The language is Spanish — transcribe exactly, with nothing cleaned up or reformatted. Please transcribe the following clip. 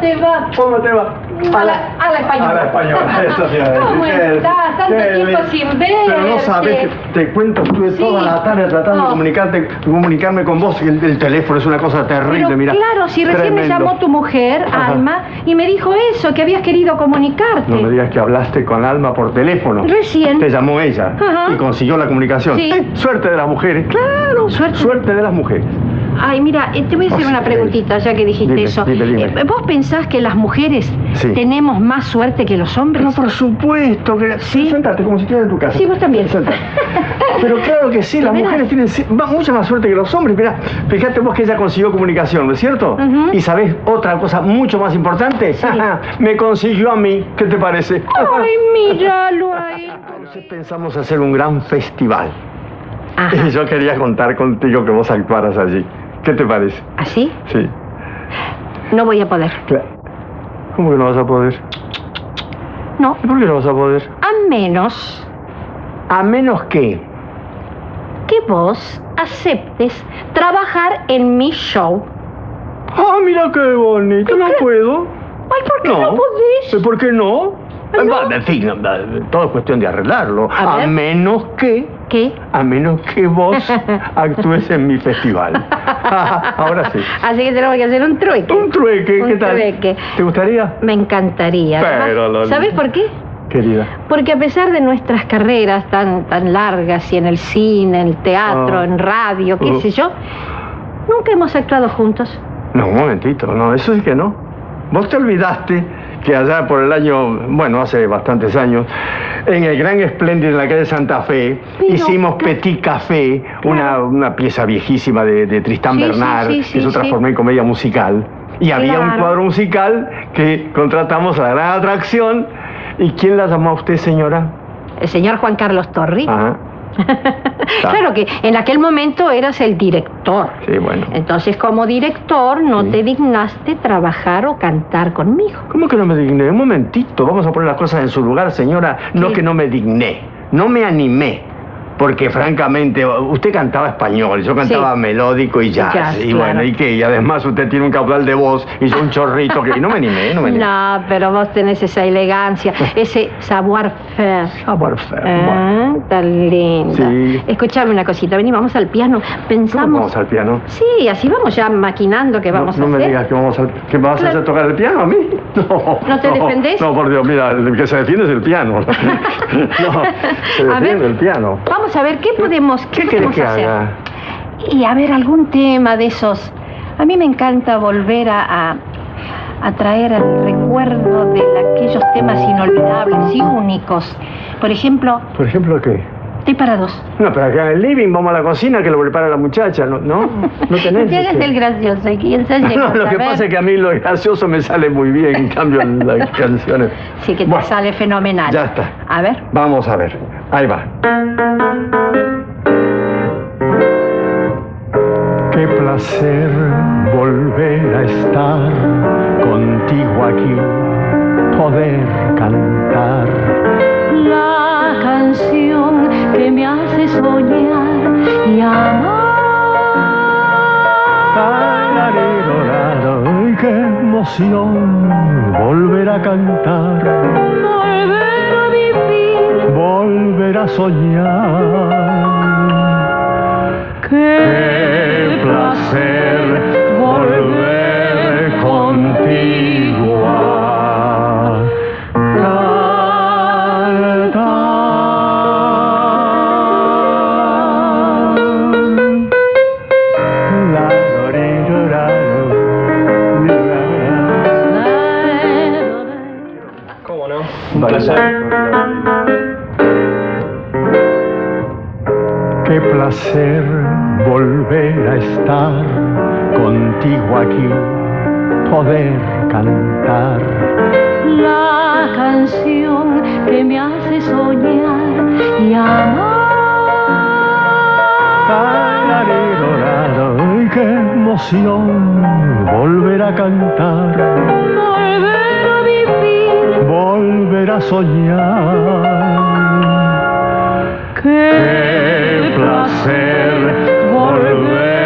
te va? ¿Cómo te va? A la, a la española. A la española, eso te iba a decir. ¿Cómo Qué- estás? Tanto qué tiempo lindo. sin verte. Pero no sabes que te cuento, estuve Sí. toda la tarde tratando Oh. de comunicarte, comunicarme con vos. El, el teléfono es una cosa terrible, Pero mira. claro, si recién me Tremendo. llamó tu mujer, Ajá. Alma, y me dijo eso, que habías querido comunicarte. No me digas que hablaste con Alma por teléfono. Recién. Te llamó ella Ajá. y consiguió la comunicación. Sí. Eh, suerte de las mujeres. Claro. Suerte. Suerte de las mujeres. Ay, mira, eh, te voy a hacer Oh, una sí. preguntita, ya que dijiste Dime, eso. dime, dime. Eh, ¿Vos pensás que las mujeres Sí. tenemos más suerte que los hombres? No, por supuesto que... ¿Sí? Sentate como si estuvieras en tu casa. Sí, vos también. Sentate. Pero claro que sí, las ¿De mujeres veras? tienen sí, va- mucha más suerte que los hombres. Mirá, fíjate vos que ella consiguió comunicación, ¿no es cierto? Ujú. Y ¿sabés otra cosa mucho más importante? Sí. Me consiguió a mí. ¿Qué te parece? Ay, míralo ahí. Entonces pensamos hacer un gran festival. Ajá. Y yo quería contar contigo que vos actuaras allí. ¿Qué te parece? ¿Así? Sí. No voy a poder. Claro. ¿Cómo que no vas a poder? No. ¿Y por qué no vas a poder? A menos A menos que... que vos aceptes trabajar en mi show. ¡Ah, mira qué bonito! No puedo. Ay, ¿por qué no, podés? ¿Por qué no? Ay, no. Va, en fin, no, no, todo es cuestión de arreglarlo. A A, ver. menos que... ¿Qué? A menos que vos actúes en mi festival. Ahora sí. Así que tenemos que hacer un trueque. Un trueque, Un ¿qué tal? trueque. ¿Te gustaría? Me encantaría. Pero, Además, Loli. ¿sabes por qué? Querida. Porque a pesar de nuestras carreras tan, tan largas y en el cine, en el teatro, Ah. en radio, qué Uh. sé yo, nunca hemos actuado juntos. No, un momentito, no, eso sí que no. Vos te olvidaste que allá por el año, bueno, hace bastantes años, en el Gran Espléndido en la calle Santa Fe, Pero, hicimos claro. Petit Café, una, una pieza viejísima de, de Tristán Sí, sí, Bernard, sí, sí, que se sí. transformó en comedia musical. Y había un Claro. cuadro musical que contratamos a la gran atracción. ¿Y quién la llamó a usted, señora? El señor Juan Carlos Torri. Ajá. Claro que en aquel momento eras el director. Sí, bueno. Entonces, como director, no Sí. te dignaste trabajar o cantar conmigo. ¿Cómo que no me digné? Un momentito, vamos a poner las cosas en su lugar, señora. No ¿Qué? que no me digné, no me animé. Porque francamente, usted cantaba español, yo cantaba Sí. melódico y jazz. Jazz, y claro. bueno, ¿y qué? Y además usted tiene un caudal de voz y yo un chorrito que... Y no me animé, no me animé. No, pero vos tenés esa elegancia, ese savoir-faire. Savoir-faire, Ah, tan linda. Sí. Escuchame una cosita, vení, vamos al piano. ¿Cómo Pensamos... vamos al piano? Sí, así vamos ya maquinando que vamos no, a no hacer. me digas que, vamos al, que me vas a Claro. hacer tocar el piano a mí. No. ¿No te defendés? No, por Dios, mira, el que se defiende es el piano. No, se A defiende ver. el piano. Vamos a ver, ¿qué podemos, ¿Qué qué querés podemos que hacer? haga? Y a ver, algún tema de esos. A mí me encanta volver a, a, a traer el recuerdo de aquellos temas inolvidables y únicos. Por ejemplo, ¿Por ejemplo qué? Estoy para dos. No, pero acá en el living vamos a la cocina que lo prepara la muchacha, ¿no? ¿No, ¿No tenés? No te hagas este? el gracioso, y quién No, lo que pasa es que a mí lo gracioso me sale muy bien, en cambio en las canciones... Sí, que te Bueno, sale fenomenal. ya está. A ver. Vamos a ver, ahí va. Qué placer volver a estar contigo aquí, poder cantar. La canción que me hace soñar y amar. Ay, qué emoción volver a cantar, Volver a vivir. volver a soñar. Qué placer volver contigo a cantar. La, do, re, do, ra, do, di, ra, ra. ¿Cómo no? Un placer. Qué placer volver a estar contigo aquí, poder cantar. La canción que me hace soñar y amar. Ay, qué emoción volver a cantar, Volver a vivir. volver a soñar. Qué Qué placer volver